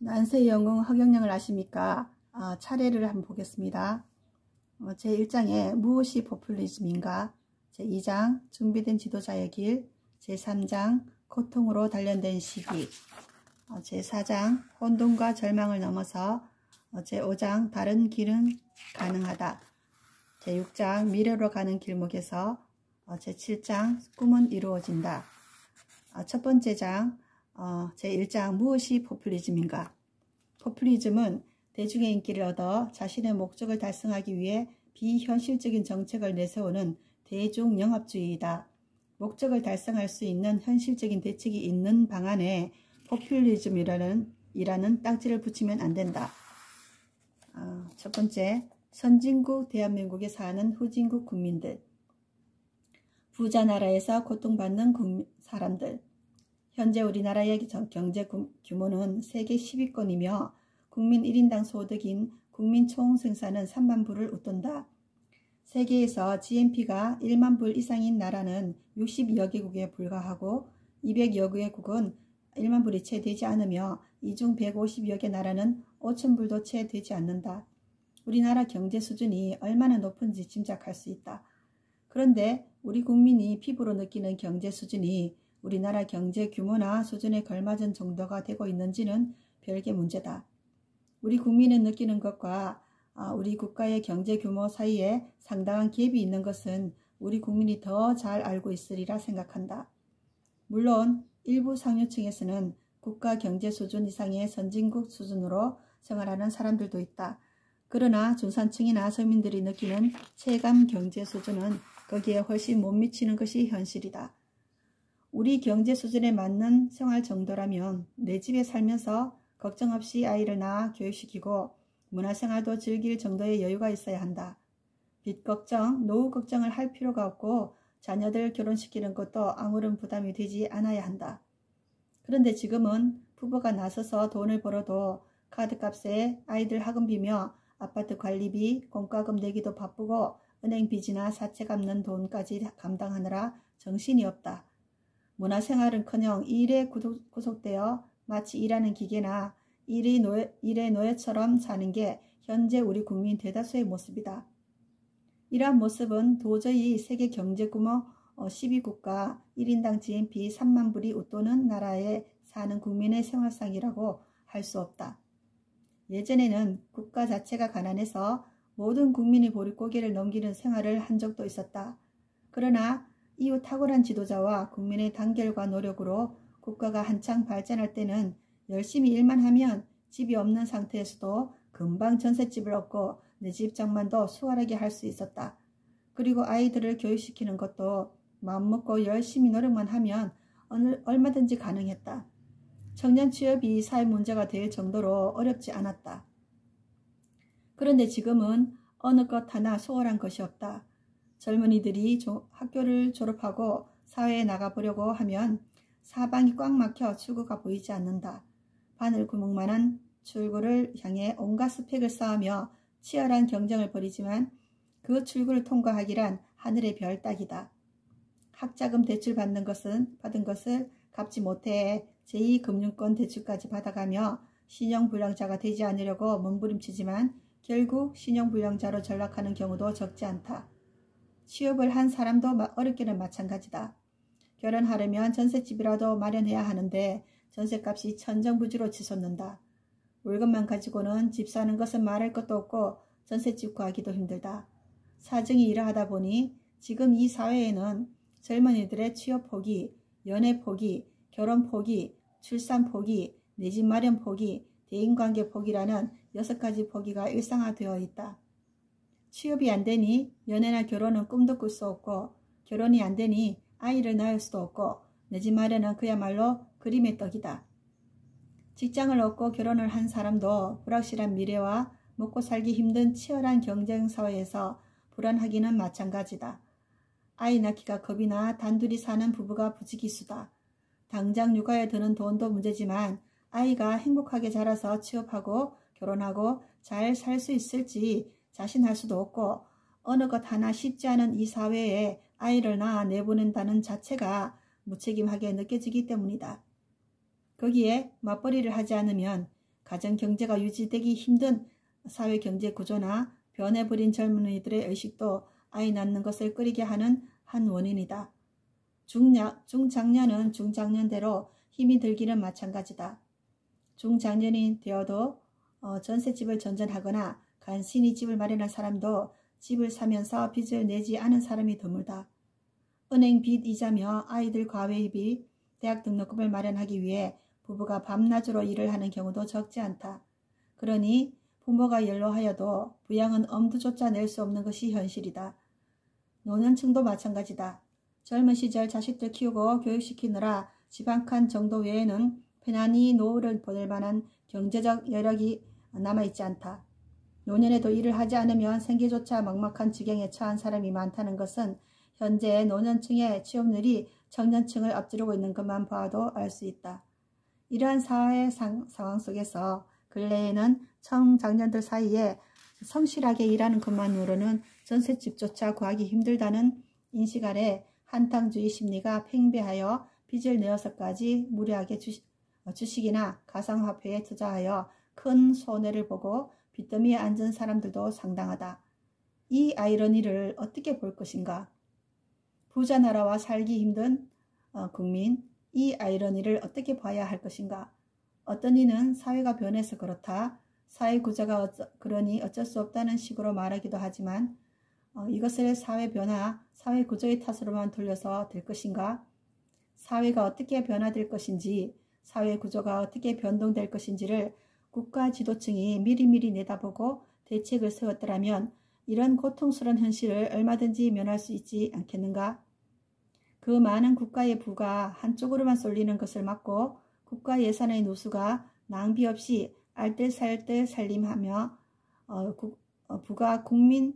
난세 영웅 허경영을 아십니까? 차례를 한번 보겠습니다. 제1장에 무엇이 포퓰리즘인가? 제2장 준비된 지도자의 길, 제3장 고통으로 단련된 시기, 제4장 혼돈과 절망을 넘어서, 제5장 다른 길은 가능하다, 제6장 미래로 가는 길목에서, 제7장 꿈은 이루어진다. 첫 번째 장 제1장 무엇이 포퓰리즘인가? 포퓰리즘은 대중의 인기를 얻어 자신의 목적을 달성하기 위해 비현실적인 정책을 내세우는 대중영합주의이다. 목적을 달성할 수 있는 현실적인 대책이 있는 방안에 포퓰리즘이라는 딱지를 붙이면 안 된다. 첫 번째, 선진국 대한민국에 사는 후진국 국민들, 부자 나라에서 고통받는 사람들. 현재 우리나라의 경제 규모는 세계 10위권이며 국민 1인당 소득인 국민 총생산은 3만 불을 웃돈다. 세계에서 GNP가 1만 불 이상인 나라는 62여 개국에 불과하고 200여 개국은 1만 불이 채 되지 않으며 이 중 150여 개 나라는 5천 불도 채 되지 않는다. 우리나라 경제 수준이 얼마나 높은지 짐작할 수 있다. 그런데 우리 국민이 피부로 느끼는 경제 수준이 우리나라 경제 규모나 수준에 걸맞은 정도가 되고 있는지는 별개 문제다. 우리 국민이 느끼는 것과 우리 국가의 경제 규모 사이에 상당한 갭이 있는 것은 우리 국민이 더 잘 알고 있으리라 생각한다. 물론 일부 상류층에서는 국가 경제 수준 이상의 선진국 수준으로 생활하는 사람들도 있다. 그러나 중산층이나 서민들이 느끼는 체감 경제 수준은 거기에 훨씬 못 미치는 것이 현실이다. 우리 경제 수준에 맞는 생활 정도라면 내 집에 살면서 걱정 없이 아이를 낳아 교육시키고 문화생활도 즐길 정도의 여유가 있어야 한다. 빚 걱정, 노후 걱정을 할 필요가 없고 자녀들 결혼시키는 것도 아무런 부담이 되지 않아야 한다. 그런데 지금은 부부가 나서서 돈을 벌어도 카드값에 아이들 학원비며 아파트 관리비, 공과금 내기도 바쁘고 은행 빚이나 사채 갚는 돈까지 감당하느라 정신이 없다. 문화생활은커녕 일에 구속되어 마치 일하는 기계나 일의 노예처럼 사는 게 현재 우리 국민 대다수의 모습이다. 이러한 모습은 도저히 세계 경제 규모 12국가 1인당 GNP 3만 불이 웃도는 나라에 사는 국민의 생활상이라고 할 수 없다. 예전에는 국가 자체가 가난해서 모든 국민이 보릿고개를 넘기는 생활을 한 적도 있었다. 그러나 이후 탁월한 지도자와 국민의 단결과 노력으로 국가가 한창 발전할 때는 열심히 일만 하면 집이 없는 상태에서도 금방 전셋집을 얻고 내 집 장만도 수월하게 할 수 있었다. 그리고 아이들을 교육시키는 것도 마음먹고 열심히 노력만 하면 얼마든지 가능했다. 청년 취업이 사회 문제가 될 정도로 어렵지 않았다. 그런데 지금은 어느 것 하나 수월한 것이 없다. 젊은이들이 학교를 졸업하고 사회에 나가보려고 하면 사방이 꽉 막혀 출구가 보이지 않는다. 바늘구멍만한 출구를 향해 온갖 스펙을 쌓으며 치열한 경쟁을 벌이지만 그 출구를 통과하기란 하늘의 별 따기다. 학자금 대출 받은 것을 갚지 못해 제2금융권 대출까지 받아가며 신용불량자가 되지 않으려고 몸부림치지만 결국 신용불량자로 전락하는 경우도 적지 않다. 취업을 한 사람도 어렵게는 마찬가지다. 결혼하려면 전셋집이라도 마련해야 하는데 전셋값이 천정부지로 치솟는다. 월급만 가지고는 집 사는 것은 말할 것도 없고 전셋집 구하기도 힘들다. 사정이 이러하다 보니 지금 이 사회에는 젊은이들의 취업 포기, 연애 포기, 결혼 포기, 출산 포기, 내 집 마련 포기, 대인관계 포기라는 6가지 포기가 일상화되어 있다. 취업이 안 되니 연애나 결혼은 꿈도 꿀 수 없고 결혼이 안 되니 아이를 낳을 수도 없고 내 집 마련은 그야말로 그림의 떡이다. 직장을 얻고 결혼을 한 사람도 불확실한 미래와 먹고 살기 힘든 치열한 경쟁사회에서 불안하기는 마찬가지다. 아이 낳기가 겁이 나 단둘이 사는 부부가 부지기수다. 당장 육아에 드는 돈도 문제지만 아이가 행복하게 자라서 취업하고 결혼하고 잘 살 수 있을지 자신할 수도 없고 어느 것 하나 쉽지 않은 이 사회에 아이를 낳아 내보낸다는 자체가 무책임하게 느껴지기 때문이다. 거기에 맞벌이를 하지 않으면 가정 경제가 유지되기 힘든 사회 경제 구조나 변해버린 젊은이들의 의식도 아이 낳는 것을 꺼리게 하는 한 원인이다. 중장년은 중장년대로 힘이 들기는 마찬가지다. 중장년이 되어도 전셋집을 전전하거나 간신히 집을 마련한 사람도 집을 사면서 빚을 내지 않은 사람이 드물다. 은행 빚 이자며 아이들 과외비, 대학 등록금을 마련하기 위해 부부가 밤낮으로 일을 하는 경우도 적지 않다. 그러니 부모가 연로하여도 부양은 엄두조차 낼 수 없는 것이 현실이다. 노년층도 마찬가지다. 젊은 시절 자식들 키우고 교육시키느라 집 한 칸 정도 외에는 편안히 노후를 보낼 만한 경제적 여력이 남아있지 않다. 노년에도 일을 하지 않으면 생계조차 막막한 지경에 처한 사람이 많다는 것은 현재 노년층의 취업률이 청년층을 앞지르고 있는 것만 봐도 알 수 있다. 이러한 사회 상황 속에서 근래에는 청장년들 사이에 성실하게 일하는 것만으로는 전셋집조차 구하기 힘들다는 인식 아래 한탕주의 심리가 팽배하여 빚을 내어서까지 무리하게 주식이나 가상화폐에 투자하여 큰 손해를 보고 빚더미에 앉은 사람들도 상당하다. 이 아이러니를 어떻게 볼 것인가? 부자 나라와 살기 힘든 국민, 이 아이러니를 어떻게 봐야 할 것인가? 어떤 이는 사회가 변해서 그렇다, 사회 구조가 그러니 어쩔 수 없다는 식으로 말하기도 하지만 이것을 사회 변화, 사회 구조의 탓으로만 돌려서 될 것인가? 사회가 어떻게 변화될 것인지, 사회 구조가 어떻게 변동될 것인지를 국가 지도층이 미리미리 내다보고 대책을 세웠더라면 이런 고통스러운 현실을 얼마든지 면할 수 있지 않겠는가? 그 많은 국가의 부가 한쪽으로만 쏠리는 것을 막고 국가 예산의 누수가 낭비 없이 알뜰살뜰 살림하며 부가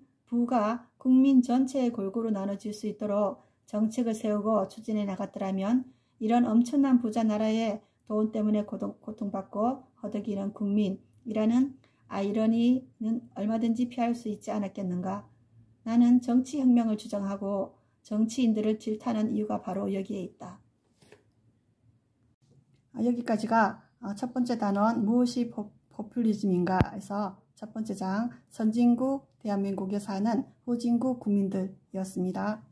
국민 전체에 골고루 나눠질 수 있도록 정책을 세우고 추진해 나갔더라면 이런 엄청난 부자 나라의 돈 때문에 고통받고 허덕이는 국민이라는 아이러니는 얼마든지 피할 수 있지 않았겠는가? 나는 정치혁명을 주장하고 정치인들을 질타하는 이유가 바로 여기에 있다. 여기까지가 첫 번째 단원 무엇이 포퓰리즘인가 해서 첫 번째 장 선진국 대한민국에 사는 후진국 국민들이었습니다.